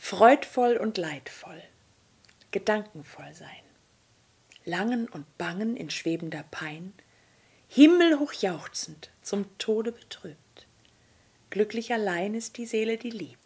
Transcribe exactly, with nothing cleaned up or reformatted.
freudvoll und leidvoll, gedankenvoll sein, langen und bangen in schwebender Pein, himmelhoch jauchzend, zum Tode betrübt. Glücklich allein ist die Seele, die liebt.